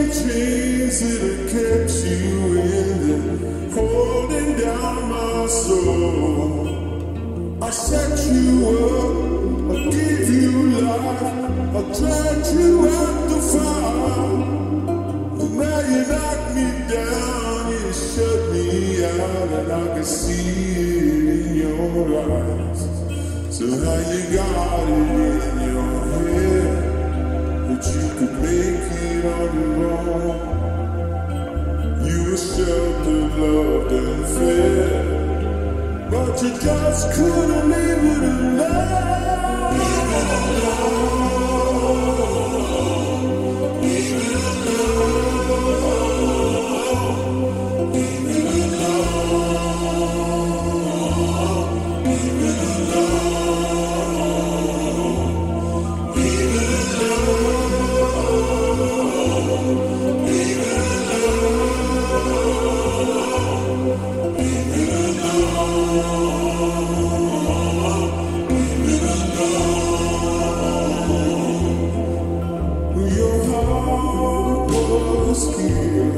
chains that have kept you in there, holding down my soul. I set you up, I gave you life, I dragged you out the fire. And now you knock me down, you shut me out, and I can see it in your eyes. So how you got it in your head that you could make it on your own? You were sheltered, loved and fed, but you just couldn't leave it alone. Leave it alone. Leave it alone. Leave it alone. Leave it alone. Leave it alone. Leave it alone. Leave it alone. Your heart was here,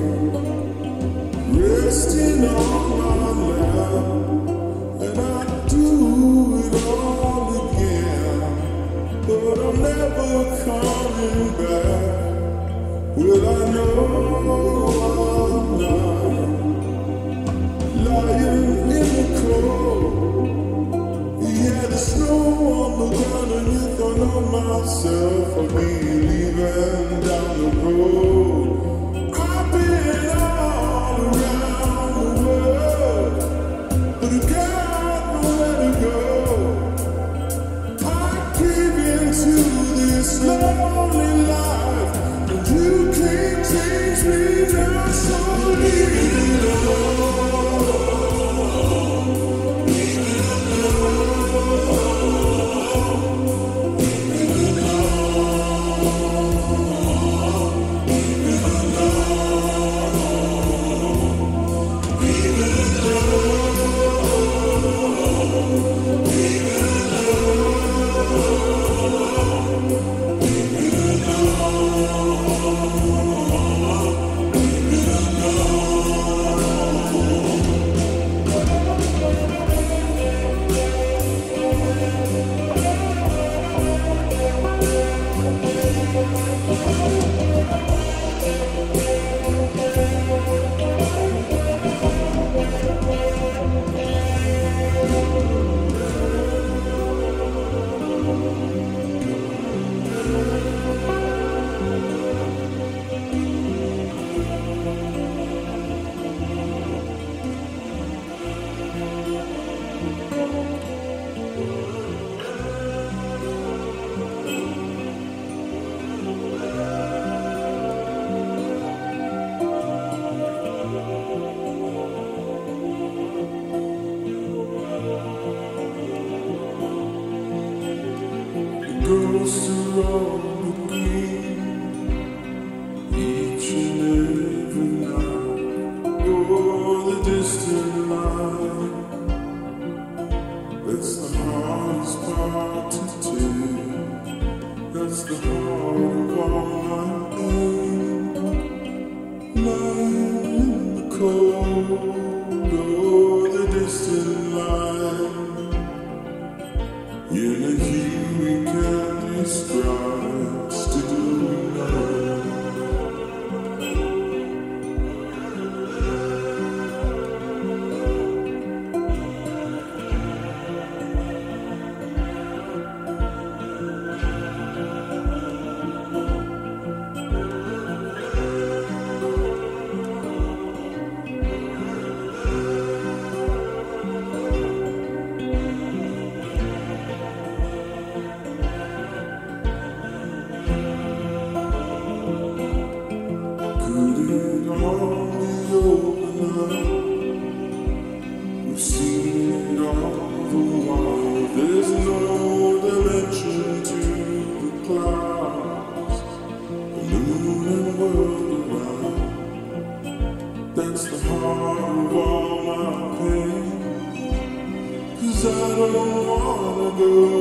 resting on my lap, and I'd do it all again, but I'm never coming back. Well, I know I'm not lying in the cold. Yeah, the snow on the ground, and you thought of myself for me leaving down the road. I've been all around the world, but I got nowhere to go. I gave into this lonely life, and you can't change me now, so leave it alone. Leave it alone. Leave it alone. Leave it alone. Leave it alone. Leave it ghosts around the green, each and every night. Oh, the distant line, that's the hardest part to take. That's the heart of all my pain. Lying in the cold, oh, the distant line. In a heat we can't describe, still we know. We've seen it all the while. There's no dimension to the clouds, the moon and world around. That's the heart of all my pain, 'cause I don't wanna go.